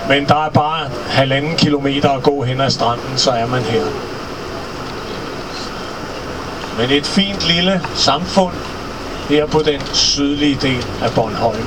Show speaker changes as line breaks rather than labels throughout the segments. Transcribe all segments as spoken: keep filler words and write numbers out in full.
Men der er bare halvanden kilometer at gå hen ad stranden, så er man her. Men et fint lille samfund her på den sydlige del af Bornholm.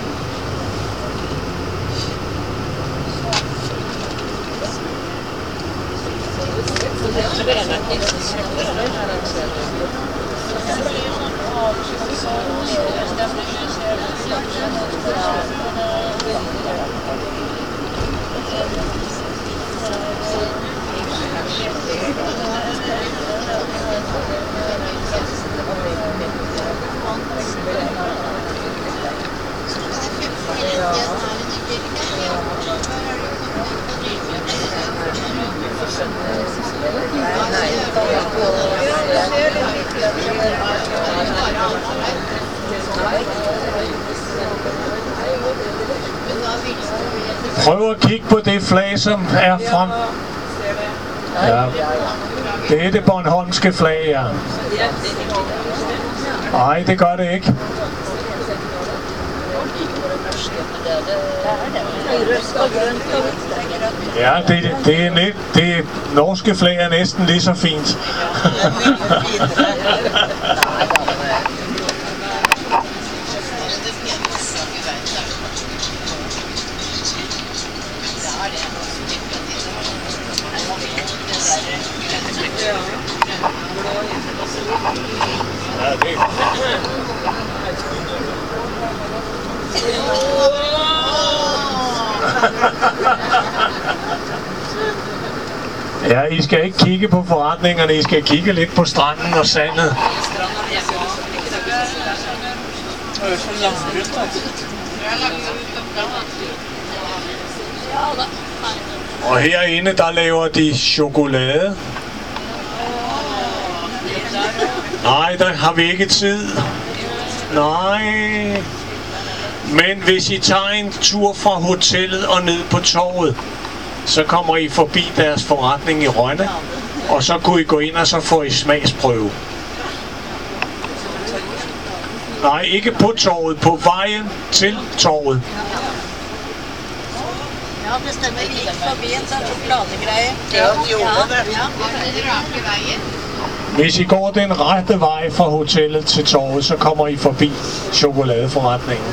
Prøv at kigge på det flag, som er frem. Ja. Det er det bornholmske flag, ja. Nej, det gør det ikke. Ja, det, det, er net, det norske flag er næsten lige så fint. Ja, det Ja, I skal ikke kigge på forretningerne, I skal kigge lidt på stranden og sandet. Og herinde, der laver de chokolade. Nej, der har vi ikke tid. Nej. Men hvis I tager en tur fra hotellet og ned på torvet, så kommer I forbi deres forretning i Rønne, og så kunne I gå ind og så få I smagsprøve. Nej, ikke på torvet, på vejen til torvet.
Ja, det stemmer. Vi gikk forbi en sånn sjokoladegreie.
Ja, vi gjorde det.
Ja, den rake veien.
Hvis I går den rette vej fra hotellet til torvet, så kommer I forbi chokoladeforretningen.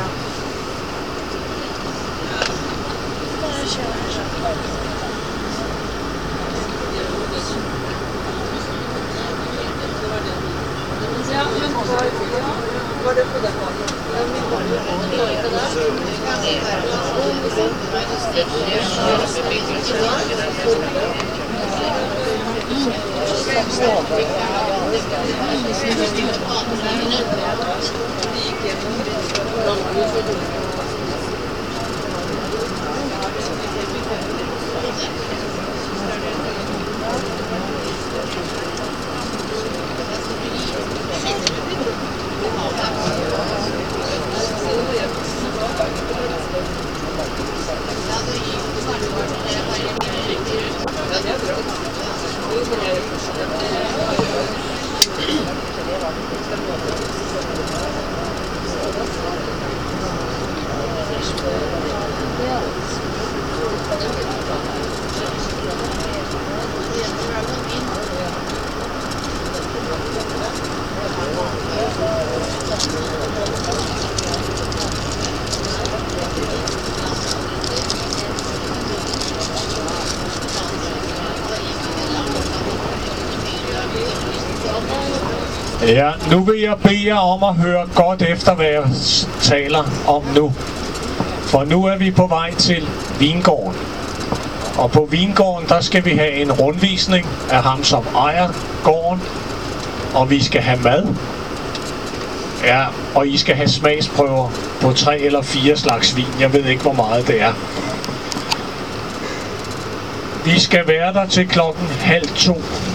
Ja, nu vil jeg bede jer om at høre godt efter, hvad jeg taler om nu. For nu er vi på vej til Vingården. Og på Vingården, der skal vi have en rundvisning af ham, som ejer gården. Og vi skal have mad. Ja, og I skal have smagsprøver på tre eller fire slags vin. Jeg ved ikke, hvor meget det er. Vi skal være der til klokken halv to.